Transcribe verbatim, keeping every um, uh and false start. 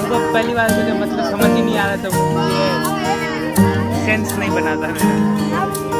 उनको पहली बार मुझे मतलब समझ ही नहीं आ रहा था, वो ये सेंस नहीं बना था मेरा।